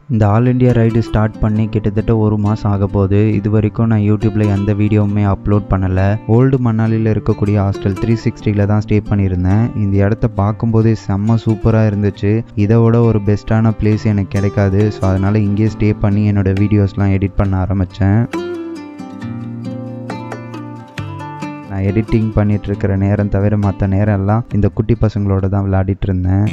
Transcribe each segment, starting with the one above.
இந்த all India ride start பண்ணி கிட்டத்தட்ட ஒரு மாதம் ஆக போகுது. இது வரைக்கும் நான் யூடியூப்பில் எந்த வீடியோவுமே அப்லோட் பண்ணலை. ஓல்டு மணாலியில் இருக்கக்கூடிய ஹாஸ்டல் 360 தான் ஸ்டே பண்ணியிருந்தேன். இந்த இடத்த பார்க்கும்போதே செம்ம சூப்பராக இருந்துச்சு. இதை விட ஒரு பெஸ்ட்டான பிளேஸ் எனக்கு கிடைக்காது. ஸோ அதனால் இங்கேயே ஸ்டே பண்ணி என்னோடய வீடியோஸ்லாம் எடிட் பண்ண ஆரம்பித்தேன். நான் எடிட்டிங் பண்ணிகிட்டு இருக்கிற நேரம் தவிர மற்ற நேரம் எல்லாம் இந்த குட்டி பசங்களோட தான் விளையாடிட்டு இருந்தேன்.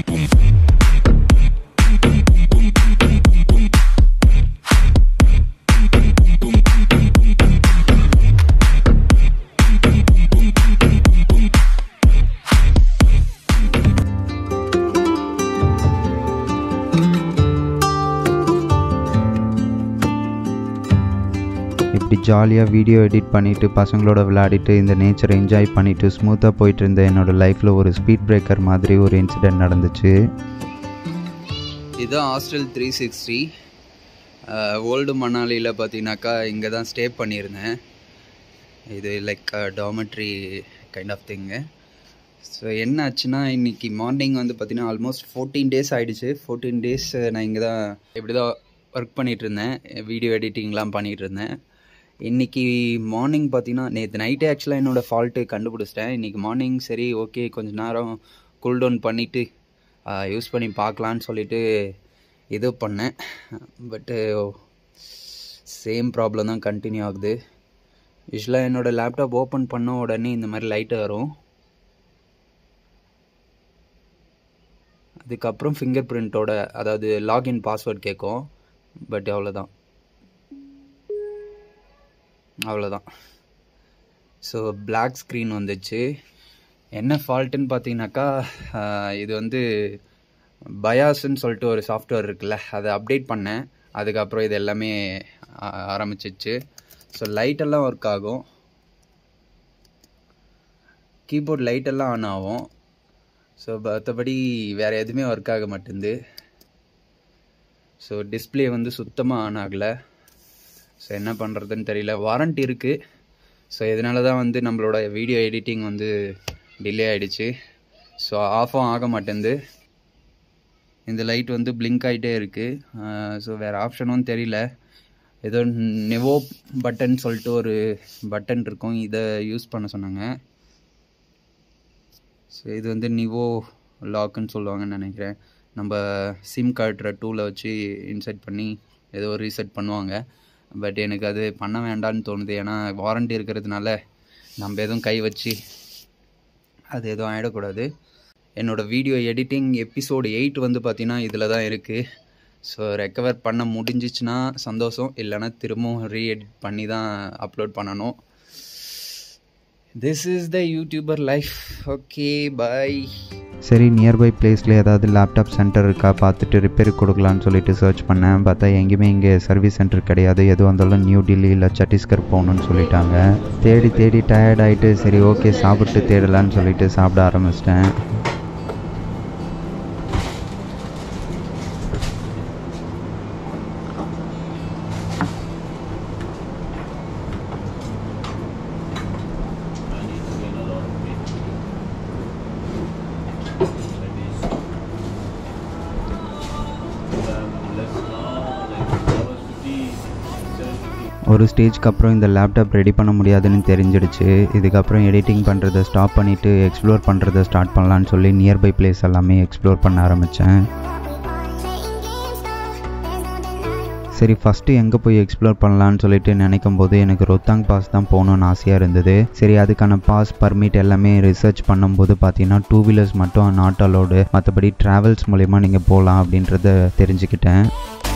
இப்படி ஜாலியாக வீடியோ எடிட் பண்ணிவிட்டு பசங்களோட விளையாடிட்டு இந்த நேச்சரை என்ஜாய் பண்ணிவிட்டு ஸ்மூத்தாக போயிட்டு இருந்த என்னோடய லைஃப்பில் ஒரு ஸ்பீட் பிரேக்கர் மாதிரி ஒரு இன்சிடெண்ட் நடந்துச்சு. இதுதான் ஹாஸ்டல் 360. ஓல்டு மணாலியில் பார்த்தீங்கன்னாக்கா இங்கே தான் ஸ்டே பண்ணியிருந்தேன். இது like dormitory kind of thing. So என்ன ஆச்சுன்னா இன்றைக்கி மார்னிங் வந்து பார்த்திங்கன்னா ஆல்மோஸ்ட் 14 டேஸ் ஆகிடுச்சு. 14 டேஸ் நான் இங்கே தான் இப்படி தான் ஒர்க் பண்ணிகிட்டு இருந்தேன். வீடியோ எடிட்டிங்லாம் பண்ணிகிட்டு இருந்தேன். இன்றைக்கி மார்னிங் பார்த்தீங்கன்னா நேற்று நைட்டே ஆக்சுவலாக என்னோடய ஃபால்ட்டு கண்டுபிடிச்சிட்டேன். இன்றைக்கி மார்னிங் சரி ஓகே கொஞ்சம் நேரம் கூல் டவுன் பண்ணிவிட்டு யூஸ் பண்ணி பார்க்கலான்னு சொல்லிவிட்டு இது பண்ணேன். பட்டு சேம் ப்ராப்ளம் தான் கண்டினியூ ஆகுது. யூஸ்வலாக என்னோடய லேப்டாப் ஓப்பன் பண்ண உடனே இந்த மாதிரி லைட்டு வரும். அதுக்கப்புறம் ஃபிங்கர் பிரிண்ட்டோட அதாவது லாகின் பாஸ்வேர்ட் கேட்கும். பட் அவ்வளோதான். ஸோ பிளாக் ஸ்க்ரீன் வந்துச்சு. என்ன ஃபால்ட்டுன்னு பார்த்தீங்கன்னாக்கா இது வந்து பயாஸ்ன்னு சொல்லிட்டு ஒரு சாஃப்ட்வேர் இருக்குல்ல, அதை அப்டேட் பண்ணேன். அதுக்கப்புறம் இது எல்லாமே ஆரம்பிச்சிச்சு. ஸோ லைட்டெல்லாம் ஒர்க் ஆகும், கீபோர்ட் லைட்டெல்லாம் ஆன் ஆகும். ஸோ மற்றபடி வேறு எதுவுமே ஒர்க் ஆக மாட்டேங்குது. ஸோ டிஸ்பிளே வந்து சுத்தமாக ஆன் ஆகலை. ஸோ என்ன பண்ணுறதுன்னு தெரியல. வாரண்ட்டி இருக்குது. ஸோ இதனால தான் வந்து நம்மளோட வீடியோ எடிட்டிங் வந்து டிலே ஆகிடுச்சு. ஸோ ஆஃபும் ஆக மாட்டேங்குது. இந்த லைட் வந்து பிளிங்க் ஆகிட்டே இருக்குது. ஸோ வேறு ஆப்ஷனும் தெரியல. ஏதோ நிவோ பட்டன் சொல்லிட்டு ஒரு பட்டன் இருக்கும், இதை யூஸ் பண்ண சொன்னாங்க. ஸோ இது வந்து நிவோ லாக்குன்னு சொல்லுவாங்கன்னு நினைக்கிறேன். நம்ம சிம் கார்டுற டூலை வச்சு இன்செர்ட் பண்ணி ஏதோ ரீசெட் பண்ணுவாங்க. பட் எனக்கு அது பண்ண வேண்டான்னு தோணுது. ஏன்னா வாரண்ட்டி இருக்கிறதுனால நம்ம எதுவும் கை வச்சு அது எதுவும் ஆகிடக்கூடாது. என்னோடய வீடியோ எடிட்டிங் எபிசோடு 8 வந்து பார்த்திங்கன்னா இதில் தான் இருக்குது. ஸோ ரெக்கவர் பண்ண முடிஞ்சிச்சுன்னா சந்தோஷம், இல்லைன்னா திரும்பவும் ரீஎடிட் பண்ணி தான் அப்லோட் பண்ணணும். This is the YouTuber life. Okay bye. சரி, நியர்பை பிளேஸில் ஏதாவது லேப்டாப் சென்டர் இருக்கா பார்த்துட்டு ரிப்பேருக்கு கொடுக்கலான்னு சொல்லிட்டு சர்ச் பண்ணேன். பார்த்தா எங்கேயுமே இங்கே சர்வீஸ் சென்டர் கிடையாது. எதுவும் வந்தாலும் நியூ டெல்லி இல்லை சத்தீஸ்கர் போகணுன்னு சொல்லிட்டாங்க. தேடி டயர்ட் ஆகிட்டு சரி ஓகே சாப்பிட்டு தேடலான்னு சொல்லிட்டு சாப்பிட ஆரம்பிச்சிட்டேன். ஒரு ஸ்டேஜ்க்கு அப்புறம் இந்த லேப்டாப் ரெடி பண்ண முடியாதுன்னு தெரிஞ்சிடுச்சு. இதுக்கப்புறம் எடிட்டிங் பண்ணுறதை ஸ்டாப் பண்ணிவிட்டு எக்ஸ்ப்ளோர் பண்ணுறதை ஸ்டார்ட் பண்ணலான்னு சொல்லி நியர்பை பிளேஸ் எல்லாமே எக்ஸ்ப்ளோர் பண்ண ஆரம்பித்தேன். சரி ஃபஸ்ட்டு எங்கே போய் எக்ஸ்ப்ளோர் பண்ணலான்னு சொல்லிட்டு நினைக்கும் போது எனக்கு ரோத்தாங் பாஸ் தான் போகணுன்னு ஆசையாக இருந்தது. சரி அதுக்கான பாஸ் பர்மிட் எல்லாமே ரிசர்ச் பண்ணும்போது பார்த்தீங்கன்னா 2 வீலர்ஸ் மட்டும் நாட் அலோடு, மற்றபடி ட்ராவல்ஸ் மூலயமா நீங்கள் போகலாம் அப்படின்றத தெரிஞ்சுக்கிட்டேன்.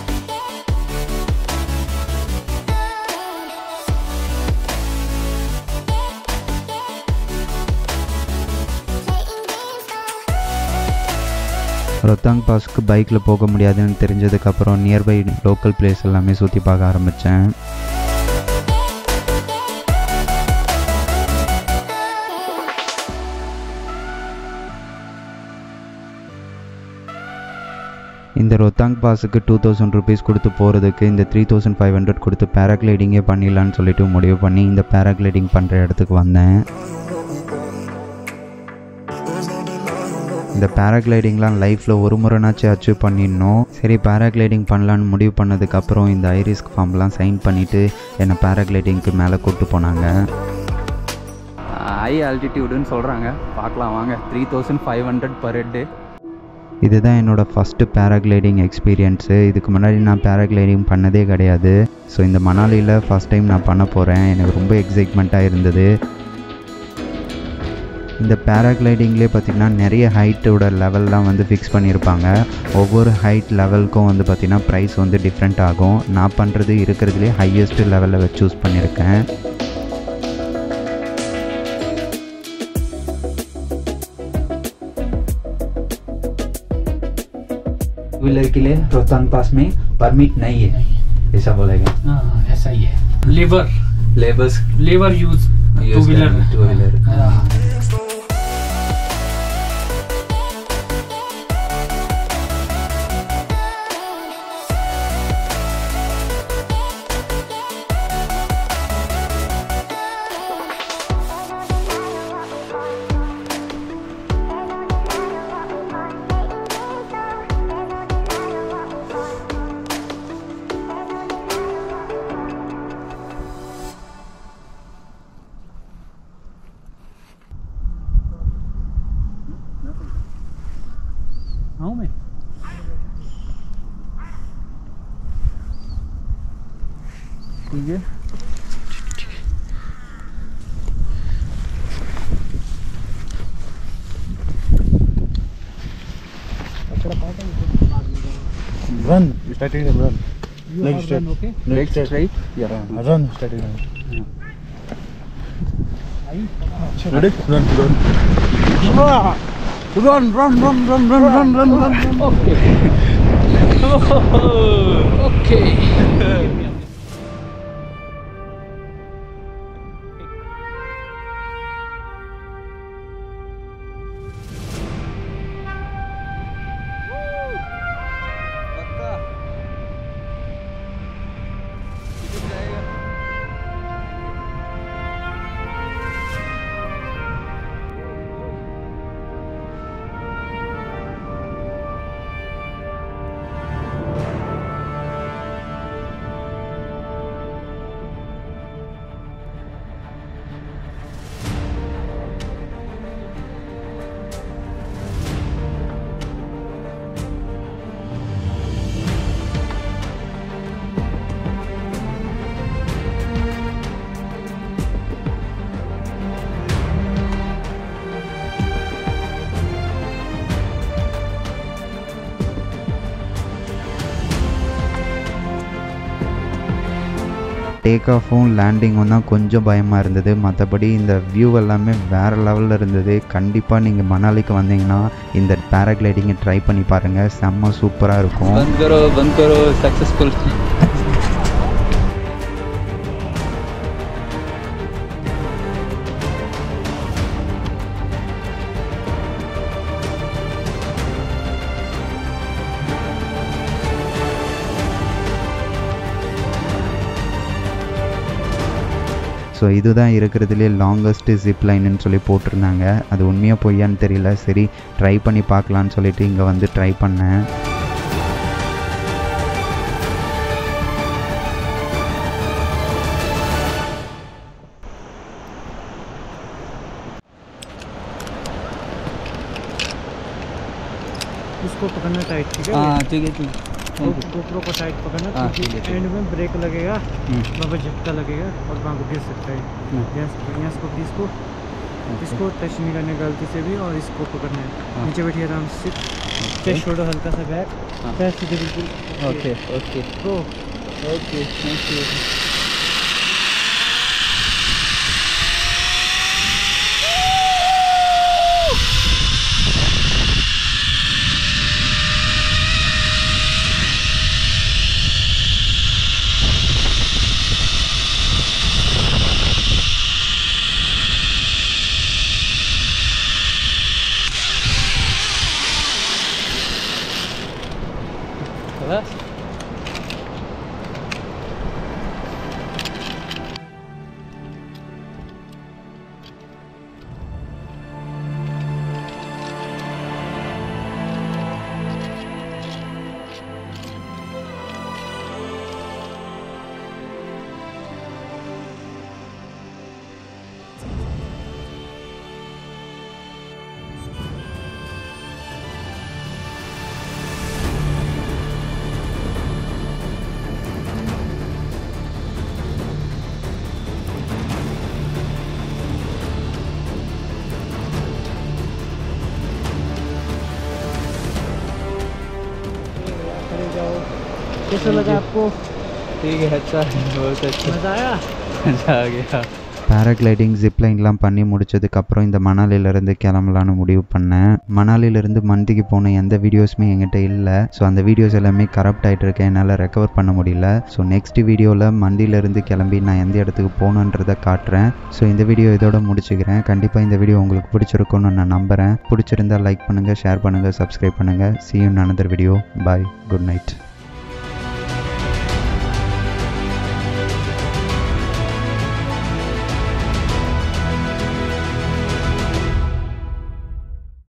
ரோத்தாங் பாஸ்க்கு பைக்கில் போக முடியாதுன்னு தெரிஞ்சதுக்கப்புறம் நியர்பை லோக்கல் பிளேஸ் எல்லாமே சுற்றி பார்க்க ஆரம்பித்தேன். இந்த ரோத்தாங் பாஸுக்கு 2000 rupees கொடுத்து போகிறதுக்கு இந்த 3500 கொடுத்து பேராகிளைடிங்கே பண்ணிடலான்னு சொல்லிட்டு முடிவு பண்ணி இந்த பேராகிளைடிங் பண்ணுற இடத்துக்கு வந்தேன். இந்த பேராகிளைடிங்லாம் லைஃப்பில் ஒரு முறைனாச்சும் அச்சீவ் பண்ணிடணும். சரி பேராகிளைடிங் பண்ணலான்னு முடிவு பண்ணதுக்கப்புறம் இந்த ஐரிஸ்க் ஃபார்ம்லாம் சைன் பண்ணிவிட்டு என்னை பேராகிளைடிங்க்கு மேலே கூப்பிட்டு போனாங்க. ஹை ஆல்டிடியூடுன்னு சொல்கிறாங்க, பார்க்கலாம் வாங்க. 3500 பர் ஹெட்டு. இதுதான் என்னோடய ஃபஸ்ட்டு பேராகிளைடிங் எக்ஸ்பீரியன்ஸு. இதுக்கு முன்னாடி நான் பேராகிளைடிங் பண்ணதே கிடையாது. ஸோ இந்த மணாலியில் ஃபஸ்ட் டைம் நான் பண்ண போகிறேன். எனக்கு ரொம்ப எக்ஸைட்மெண்ட்டாக இருந்தது. இந்த பேராகிளைடிங்லேயே பார்த்திங்கன்னா நிறைய ஹைட்டோட லெவல்லாம் வந்து ஃபிக்ஸ் பண்ணியிருப்பாங்க. ஒவ்வொரு ஹைட் லெவலுக்கும் வந்து பார்த்திங்கன்னா ப்ரைஸ் வந்து டிஃப்ரெண்ட் ஆகும். நான் பண்ணுறது இருக்கிறதுலே ஹையஸ்ட் லெவலில் சூஸ் பண்ணியிருக்கேன். व्हीलर के लिए रोहतांग पास में परमिट नहीं है, ऐसा बोलेगा। ऐसा ही है। Labour use two wheeler. मैं ठीक है। Run, starting to run. Next run, straight. okay? Next straight. Yeah. Run, starting run. Ready? Run. Run. Okay. Okay. Take ஆஃபும் லேண்டிங்கும் தான் கொஞ்சம் பயமாக இருந்தது. மற்றபடி இந்த வியூ எல்லாமே வேறு லெவலில் இருந்தது. கண்டிப்பாக நீங்கள் மணாலிக்கு வந்தீங்கன்னா இந்த பேராகிளைடிங்கை ட்ரை பண்ணி பாருங்கள், செம்ம சூப்பராக இருக்கும். बंद करो सक्सेसफुल। ஸோ இதுதான் இருக்கிறதுலே லாங்கஸ்ட்டு ஜிப் லைனுன்னு சொல்லி போட்டிருந்தாங்க. அது உண்மையாக பொய்யான்னு தெரியல. சரி ட்ரை பண்ணி பார்க்கலான்னு சொல்லிட்டு இங்கே வந்து ட்ரை பண்ணேன். इसको पकड़ना टाइट, ठीक है? हाँ ठीक है। गोप्रो को टाइट पकड़ना, हाँ, क्योंकि ठीक है। एंड में ब्रेक लगेगा, वहाँ पर झटका लगेगा और वहाँ को गिर सकता है। यहाँ इसको टच नहीं करने गलती से भी, और इसको पकड़ना है। नीचे बैठिए आराम से, चेस्ट छोड़ो हल्का सा बैक, पैर सीधे बिल्कुल। Okay go. Okay thank you. बस कैसा लगा आपको? ठीक है, अच्छा है, बहुत अच्छा, मज़ा आया? मज़ा आ गया. பேராகிளைடிங் ஜிப்லைன்லாம் பண்ணி முடிச்சதுக்கப்புறம் இந்த மணாலியிலேருந்து கிளம்பலான்னு முடிவு பண்ணேன். மணாலியிலேருந்து மந்திக்கு போன எந்த வீடியோஸுமே என்கிட்ட இல்லை. ஸோ அந்த வீடியோஸ் எல்லாமே கரப்ட் ஆகிட்டு இருக்கேன், என்னால் ரெக்கவர் பண்ண முடியல. ஸோ நெக்ஸ்ட் வீடியோவில் மந்தியிலேருந்து கிளம்பி நான் எந்த இடத்துக்கு போகணுன்றதை காட்டுறேன். ஸோ இந்த வீடியோ இதோட முடிச்சுக்கிறேன். கண்டிப்பாக இந்த வீடியோ உங்களுக்கு பிடிச்சிருக்கும்னு நான் நம்புகிறேன். பிடிச்சிருந்தால் லைக் பண்ணுங்கள், ஷேர் பண்ணுங்கள், சப்ஸ்கிரைப் பண்ணுங்கள். See you in another video. Bye. Good night.